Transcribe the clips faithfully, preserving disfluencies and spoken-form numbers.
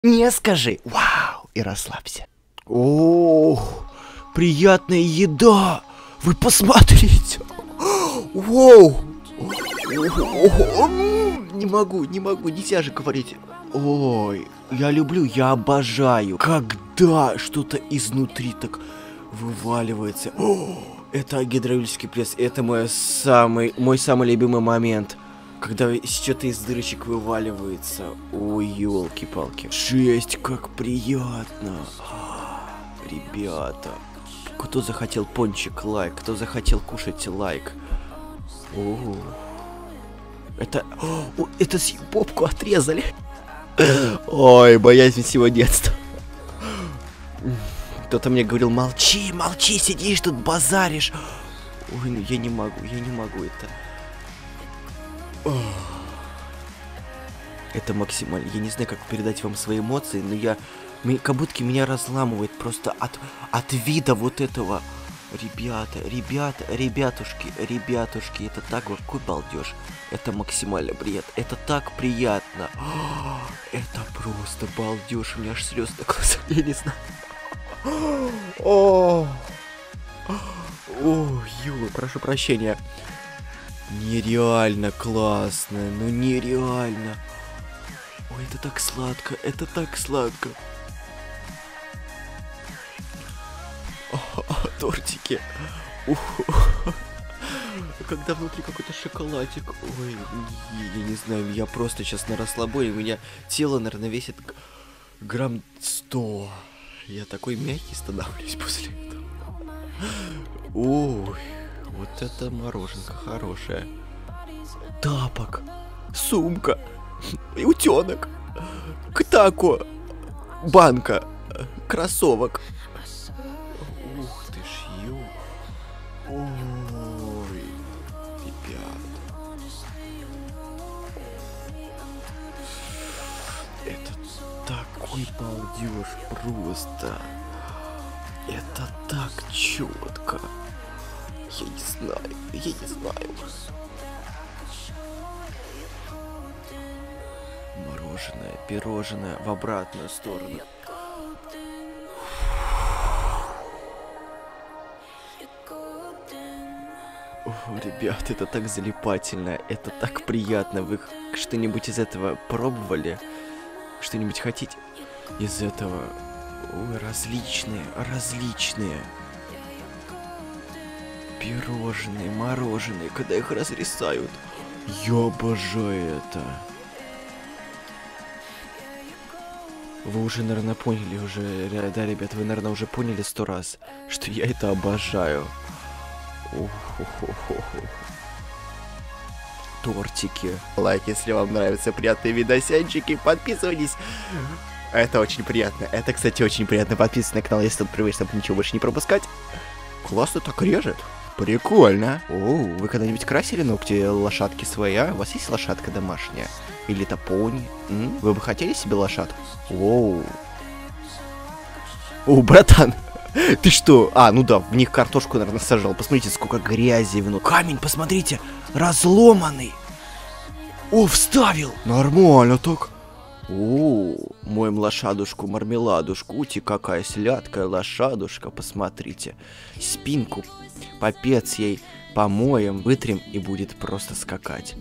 Не скажи «Вау» и расслабься. О, приятная еда. Вы посмотрите. Воу. Не могу, не могу, нельзя же говорить. Ой, я люблю, я обожаю, когда что-то изнутри так вываливается. О, это гидравлический пресс, это мой самый, мой самый любимый момент. Когда что-то из дырочек вываливается. Ой, елки-палки. Жесть, как приятно. Ребята. Кто захотел пончик, лайк. Кто захотел кушать, лайк. О, это... О, это с попку отрезали. Ой, боязнь всего детства. Кто-то мне говорил, молчи, молчи, сидишь тут, базаришь. Ой, ну я не могу, я не могу это... Это максимально. Я не знаю, как передать вам свои эмоции, но я... Как будто меня разламывает просто от, от вида вот этого. Ребята, ребята, ребятушки, ребятушки. Это так, какой балдеж. Это максимально приятно. Это так приятно. Это просто балдеж. У меня аж слез на глазах. Я не знаю. О, Юла, прошу прощения. Нереально классно, ну нереально. Ой, это так сладко, это так сладко. О, о, тортики. Ух. Когда внутри какой-то шоколадик. Ой, я, я не знаю, я просто сейчас на расслабоне. У меня тело, наверное, весит грамм сто. Я такой мягкий становлюсь после этого. Ой. Вот это мороженка хорошая. Тапок, сумка, и утенок, ктако, банка, кроссовок. Ух ты ж, ё. Ой, ребят. Это такой балдеж просто. Это так четко. Я не знаю, я не знаю. Мороженое, пирожное в обратную сторону. О, ребят, это так залипательно, это так приятно. Вы что-нибудь из этого пробовали? Что-нибудь хотите из этого? Ой, различные, различные. Пирожные, мороженые, когда их разрисают. Я обожаю это. Вы уже, наверное, поняли уже, да, ребят, вы, наверное, уже поняли сто раз, что я это обожаю. О-хо-хо-хо-хо. Тортики. Лайк, если вам нравятся приятные видосянчики, подписывайтесь. Это очень приятно. Это, кстати, очень приятно. Подписывайтесь на канал, если тут привычно, чтобы ничего больше не пропускать. Классно так режет. Прикольно. О, вы когда-нибудь красили ногти лошадки свои, а? У вас есть лошадка домашняя? Или это пони? М? Вы бы хотели себе лошадку? Оу. О, братан, ты что? А, ну да, в них картошку, наверное, сажал. Посмотрите, сколько грязи внутри. Камень, посмотрите, разломанный. О, вставил. Нормально так. О, моем лошадушку, мармеладушку. Ути, какая сладкая лошадушка, посмотрите. Спинку, попец ей помоем, вытрем и будет просто скакать.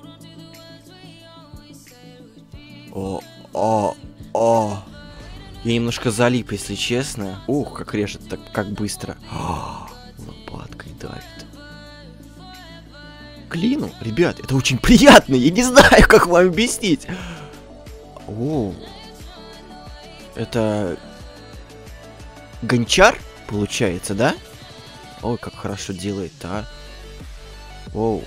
О, о, о. Я немножко залип, если честно. Ух, как режет, так как быстро. О, лопаткой давит. Клину, ребят, это очень приятно. Я не знаю, как вам объяснить. О, это гончар, получается, да? Ой, как хорошо делает, а. Оу.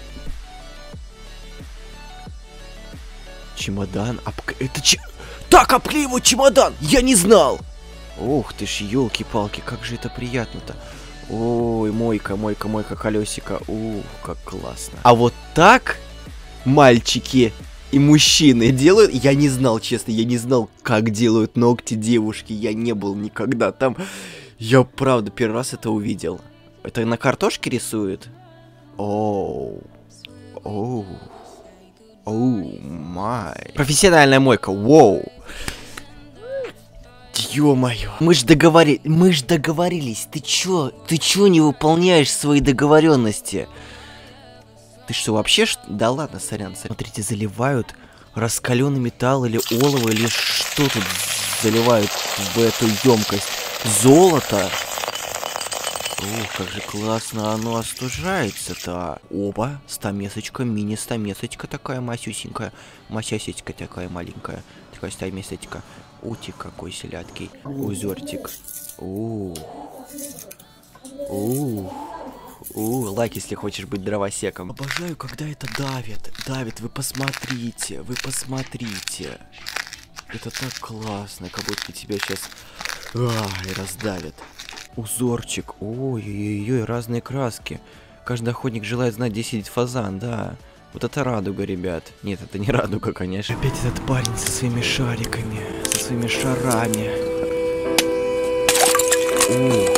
Чемодан. Обк... Это че... Так обклеивают чемодан! Я не знал! Ух ты ж, елки-палки, как же это приятно-то. Ой, мойка, мойка, мойка, колесико. Ух, как классно. А вот так мальчики и мужчины делают... Я не знал, честно, я не знал, как делают ногти девушки. Я не был никогда там. Я, правда, первый раз это увидел. Это на картошке рисует? Оу. Оу. Оу, май. Профессиональная мойка, воу. ё-моё. Мы ж договори... Мы ж договорились. Ты чё? Ты чё не выполняешь свои договоренности? Ты что, вообще? Ш... Да ладно, сорян, сорян. Смотрите, заливают раскаленный металл или олово, или что тут заливают в эту емкость? Золото? Ух, как же классно оно остужается-то. Опа, стамесочка, мини-стамесочка такая масюсенькая. Масясечка такая маленькая. Такая стамесочка. Ути какой селядкий. Узертик. Ух. Ух. Ух. Лайк, если хочешь быть дровосеком. Обожаю, когда это давит. Давит, вы посмотрите. Вы посмотрите. Это так классно, как будто тебя сейчас... Ай, раздавит. Узорчик. Ой-ой-ой, разные краски. Каждый охотник желает знать, где сидит фазан, да. Вот это радуга, ребят. Нет, это не радуга, конечно. Опять этот парень со своими шариками, со своими шарами. Ух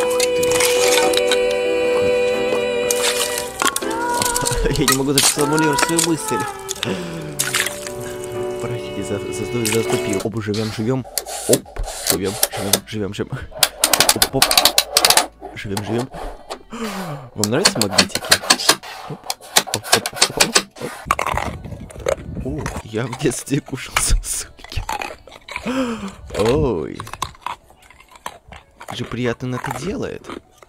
ты. Я не могу даже сформулировать свою мысль. Простите, за, за, заступил. Оп, живем, живем. Оп, живем, живем, живем, живем. Оп, оп. Живем, живем. Вам нравятся магнитики? Оп, оп, оп, оп, оп. О, я в детстве кушал сосульки. Ой. Как же приятно он это делает.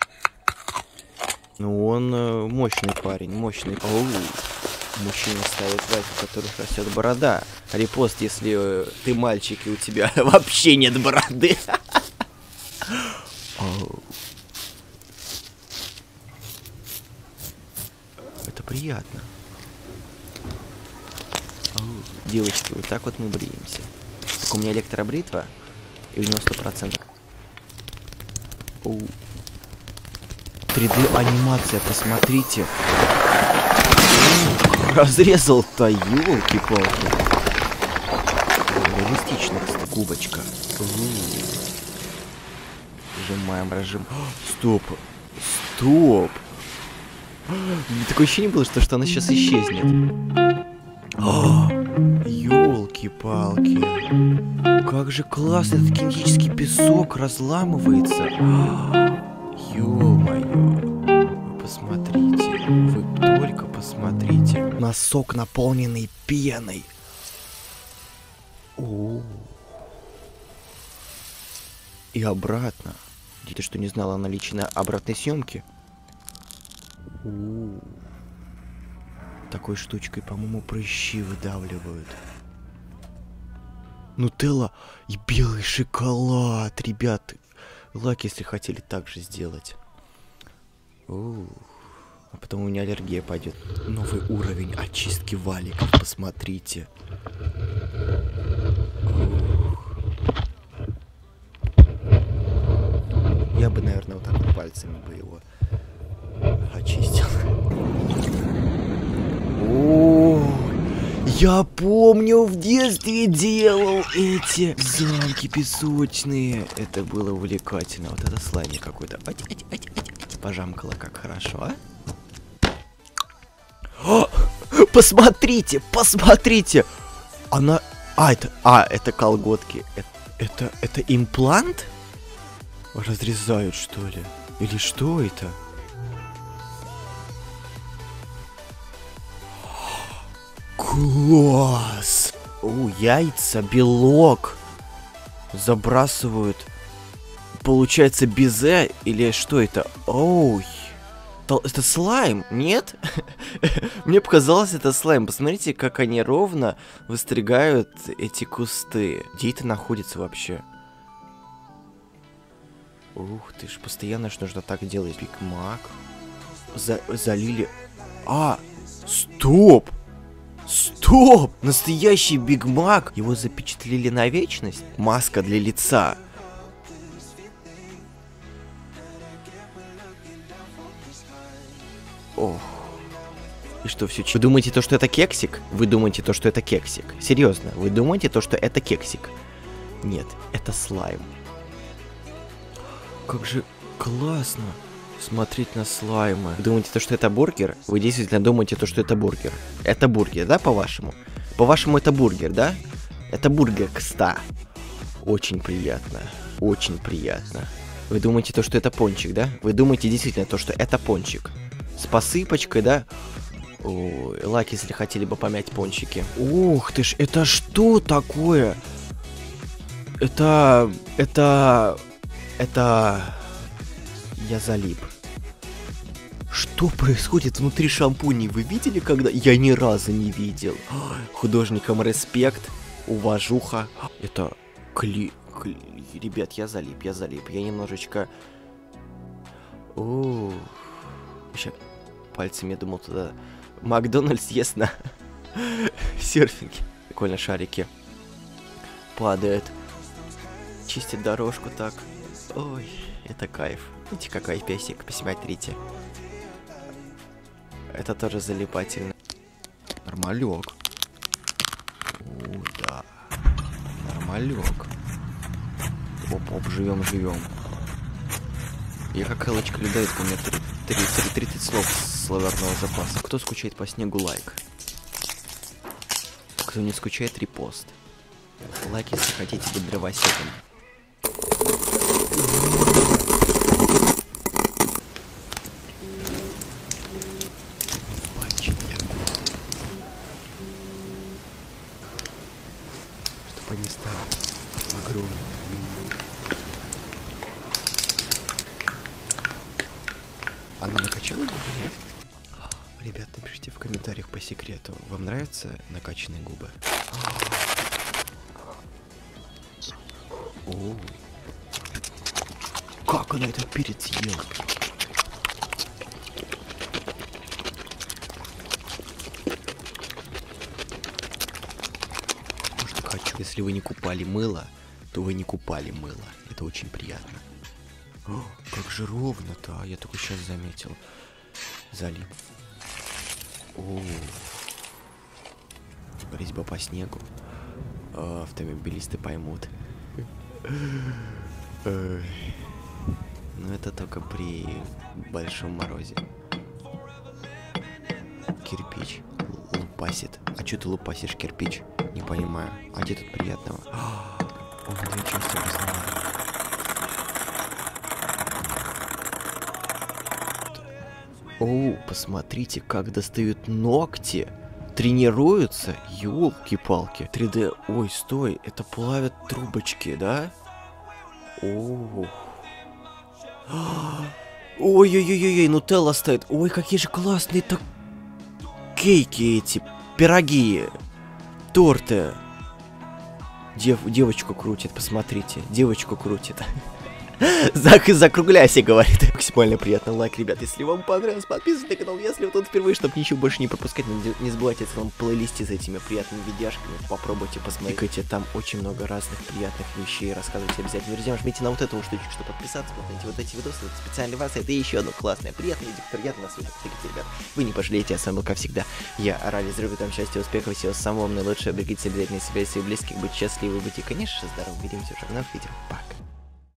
Ну, он э, мощный парень, мощный. Оу. Мужчина ставит лайк, у которых растет борода. Репост, если э, ты мальчик и у тебя вообще нет бороды. Оу. Это приятно. Оу. Девочки, вот так вот мы бреемся. Так у меня электробритва, и у него сто процентов. Оу. три дэ анимация, посмотрите. Разрезал-то, ёлки-палки. Реалистично, кстати, губочка. Сжимаем, разжим. Стоп. Стоп. Такое ощущение было, что, что она сейчас исчезнет. Ёлки-палки. Как же классно, этот кинетический песок разламывается. Ё-моё. Вы посмотрите. Вы только посмотрите. Носок, наполненный пеной. О. И обратно. Ты что, не знала о наличии обратной съемки? О. Такой штучкой, по-моему, прыщи выдавливают. Нутелла и белый шоколад, ребят. Лайк, если хотели так же сделать. Ух. А потом у меня аллергия пойдет. Новый уровень очистки валиков, посмотрите. Ух. Я бы, наверное, вот так вот пальцами бы его очистил. О, я помню, в детстве делал эти замки песочные. Это было увлекательно. Вот это слайм какой-то. Пожамкало, как хорошо, а? О, посмотрите, посмотрите. Она... А, это... А, это колготки. Это, это, это имплант? Разрезают, что ли? Или что это? Класс! О, яйца, белок. Забрасывают. Получается безе или что это? Ой. Это слайм, нет? Мне показалось, это слайм. Посмотрите, как они ровно выстригают эти кусты. Где это находится вообще? Ух ты ж, постоянно ж нужно так делать. Биг Мак. За залили... А, стоп! Стоп! Настоящий Биг Мак! Его запечатлели на вечность? Маска для лица. Ох. И что, все? Вы думаете то, что это кексик? Вы думаете то, что это кексик? Серьезно, вы думаете то, что это кексик? Нет, это слайм. Как же классно смотреть на слаймы. Вы думаете то, что это бургер? Вы действительно думаете то, что это бургер? Это бургер, да, по-вашему? По-вашему это бургер, да? Это бургер, кста. Очень приятно. Очень приятно. Вы думаете, то, что это пончик, да? Вы думаете действительно то, что это пончик? С посыпочкой, да? Ой, лайк, если хотели бы помять пончики. Ух ты ж, это что такое? Это... Это... Это... Я залип. Что происходит внутри шампуней? Вы видели когда? Я ни разу не видел. Художникам респект, уважуха. Это кли... кли... Ребят, я залип, я залип. Я немножечко... О, сейчас пальцем я думал туда... Макдональдс ест на серфинге. Прикольно, шарики падают. Чистит дорожку так. Ой, это кайф. Видите, какой песик, посмотрите. Это тоже залипательно. Нормалек. О, да. Нормалек. Оп-оп, живем-живем. Я как Элочка Людоедка, у меня тридцать слов словарного запаса. Кто скучает по снегу, лайк. Кто не скучает, репост. Лайк, если хотите быть дровосеком. Чтобы они стали огромными. Она накачала губы, нет? Ребят, напишите в комментариях по секрету, вам нравятся накачанные губы? О, как она этот перец ела? Может, хочу. Если вы не купали мыло, то вы не купали мыло. Это очень приятно. О, как же ровно-то, я только сейчас заметил. Залип. О, резьба по снегу. О, автомобилисты поймут. Но это только при большом морозе. Кирпич лупасит. А что ты лупасишь кирпич? Не понимаю. А где тут приятного? Он на две части разломал. О, посмотрите, как достают ногти. Тренируются? Ёлки-палки. три дэ. Ой, стой, это плавят трубочки, да? О. Ой-ой-ой-ой, нутелла стоит. Ой, какие же классные-то кейки эти, пироги, торты. Дев, девочку крутит, посмотрите, девочку крутит. Зак, закругляйся, говорит. Максимально приятный лайк, ребят. Если вам понравилось, подписывайтесь на канал. Если вы тут впервые, чтобы ничего больше не пропускать, не забывайте о своем плейлисте с этими приятными видяшками. Попробуйте посмотрите. Там очень много разных приятных вещей. Рассказывайте обязательно друзьям. Жмите на вот эту штучку, чтобы подписаться. Смотрите вот эти видосы. Это специально для вас. Это еще одно классное, приятное видео, которое я на вас кликайте, ребят. Вы не пожалеете, я с вами был, как всегда. Я Ралли, здоровья, там счастья, успехов, всего самого наилучшего. Берегите обязательно себя и своих близких. Быть счастливы, быть и, конечно, здоровы. Увидимся уже в новых видео. Пока.